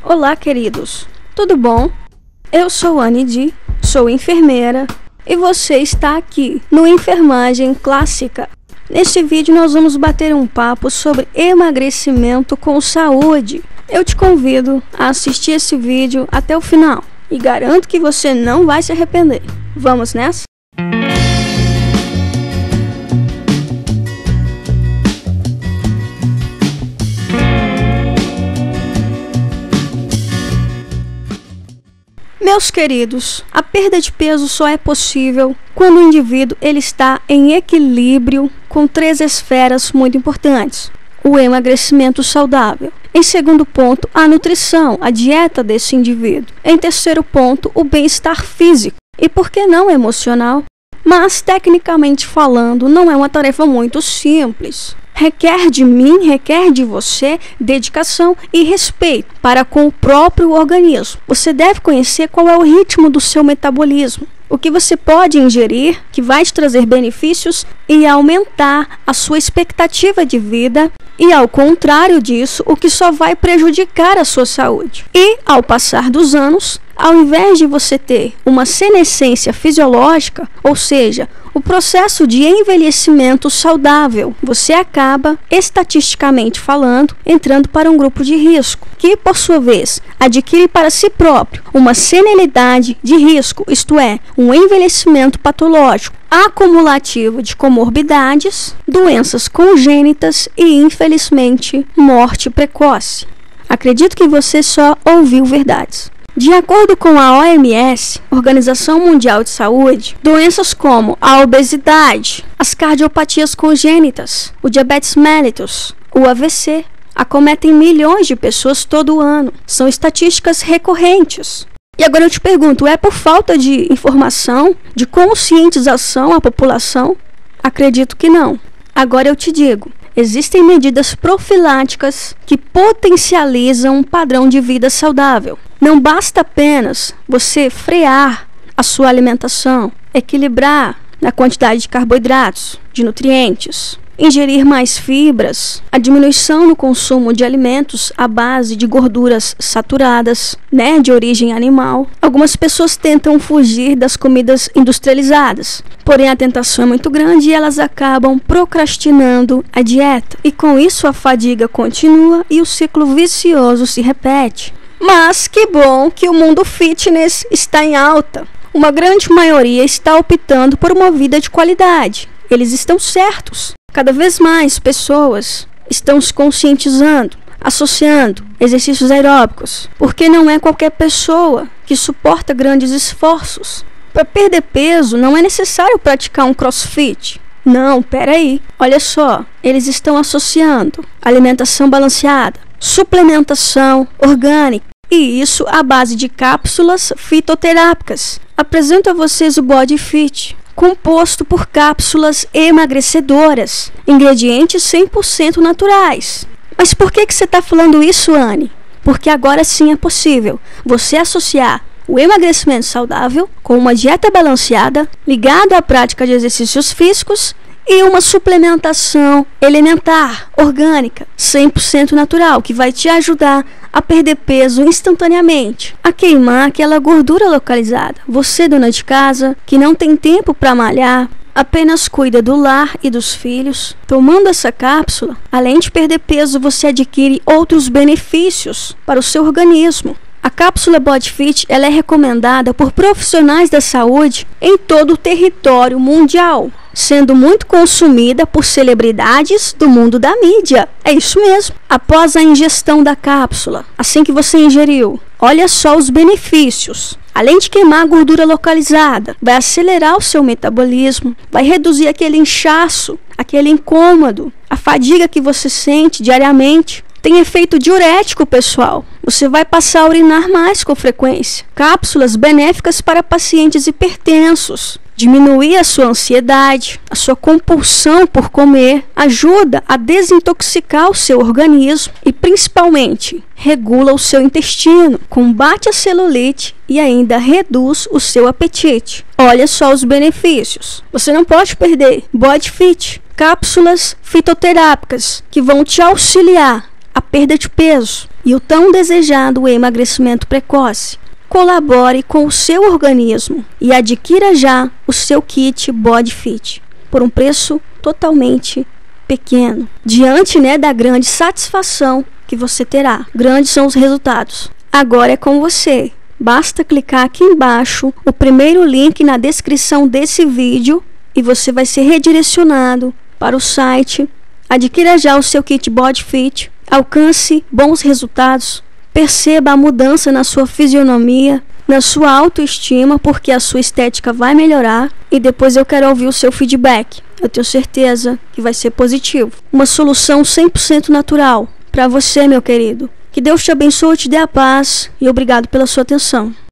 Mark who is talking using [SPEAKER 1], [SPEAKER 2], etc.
[SPEAKER 1] Olá, queridos. Tudo bom? Eu sou Anne Di, sou enfermeira e você está aqui no Enfermagem Clássica. Neste vídeo nós vamos bater um papo sobre emagrecimento com saúde. Eu te convido a assistir esse vídeo até o final e garanto que você não vai se arrepender. Vamos nessa? Meus queridos, a perda de peso só é possível quando o indivíduo ele está em equilíbrio com 3 esferas muito importantes. O emagrecimento saudável. Em segundo ponto, a nutrição, a dieta desse indivíduo. Em terceiro ponto, o bem-estar físico. E por que não emocional? Mas, tecnicamente falando, não é uma tarefa muito simples. Requer de mim, requer de você dedicação e respeito para com o próprio organismo. Você deve conhecer qual é o ritmo do seu metabolismo, o que você pode ingerir que vai te trazer benefícios e aumentar a sua expectativa de vida e, ao contrário disso, o que só vai prejudicar a sua saúde. E, ao passar dos anos, ao invés de você ter uma senescência fisiológica, ou seja, o processo de envelhecimento saudável, você acaba, estatisticamente falando, entrando para um grupo de risco, que, por sua vez, adquire para si próprio uma senilidade de risco, isto é, um envelhecimento patológico, acumulativo de comorbidades, doenças congênitas e, infelizmente, morte precoce. Acredito que você só ouviu verdades. De acordo com a OMS, Organização Mundial de Saúde, doenças como a obesidade, as cardiopatias congênitas, o diabetes mellitus, o AVC, acometem milhões de pessoas todo ano. São estatísticas recorrentes. E agora eu te pergunto, é por falta de informação, de conscientização à população? Acredito que não. Agora eu te digo, existem medidas profiláticas que potencializam um padrão de vida saudável. Não basta apenas você frear a sua alimentação, equilibrar na quantidade de carboidratos, de nutrientes, ingerir mais fibras, a diminuição no consumo de alimentos à base de gorduras saturadas, de origem animal. Algumas pessoas tentam fugir das comidas industrializadas, porém a tentação é muito grande e elas acabam procrastinando a dieta. E com isso a fadiga continua e o ciclo vicioso se repete. Mas que bom que o mundo fitness está em alta. Uma grande maioria está optando por uma vida de qualidade. Eles estão certos. Cada vez mais pessoas estão se conscientizando, associando exercícios aeróbicos, porque não é qualquer pessoa que suporta grandes esforços. Para perder peso não é necessário praticar um crossfit. Não, peraí. Olha só, eles estão associando alimentação balanceada, suplementação orgânica, e isso à base de cápsulas fitoterápicas. Apresento a vocês o Body Fit, composto por cápsulas emagrecedoras, ingredientes 100% naturais. Mas por que você está falando isso, Anne? Porque agora sim é possível você associar o emagrecimento saudável com uma dieta balanceada, ligada à prática de exercícios físicos e uma suplementação elementar, orgânica, 100% natural, que vai te ajudar a perder peso instantaneamente, a queimar aquela gordura localizada. Você, dona de casa, que não tem tempo para malhar, apenas cuida do lar e dos filhos, tomando essa cápsula, além de perder peso, você adquire outros benefícios para o seu organismo. A cápsula Body Fit ela é recomendada por profissionais da saúde em todo o território mundial, sendo muito consumida por celebridades do mundo da mídia. É isso mesmo. Após a ingestão da cápsula, assim que você ingeriu, olha só os benefícios. Além de queimar a gordura localizada, vai acelerar o seu metabolismo, vai reduzir aquele inchaço, aquele incômodo, a fadiga que você sente diariamente. Tem efeito diurético, pessoal. Você vai passar a urinar mais com frequência. Cápsulas benéficas para pacientes hipertensos. Diminuir a sua ansiedade, a sua compulsão por comer, ajuda a desintoxicar o seu organismo e, principalmente, regula o seu intestino, combate a celulite e ainda reduz o seu apetite. Olha só os benefícios. Você não pode perder Body Fit, cápsulas fitoterápicas que vão te auxiliar a perda de peso e o tão desejado emagrecimento precoce. Colabore com o seu organismo e adquira já o seu kit Body Fit por um preço totalmente pequeno. Diante, da grande satisfação que você terá. Grandes são os resultados. Agora é com você. Basta clicar aqui embaixo, o primeiro link na descrição desse vídeo, e você vai ser redirecionado para o site. Adquira já o seu kit Body Fit, alcance bons resultados, perceba a mudança na sua fisionomia, na sua autoestima, porque a sua estética vai melhorar, e depois eu quero ouvir o seu feedback. Eu tenho certeza que vai ser positivo. Uma solução 100% natural para você, meu querido. Que Deus te abençoe, te dê a paz e obrigado pela sua atenção.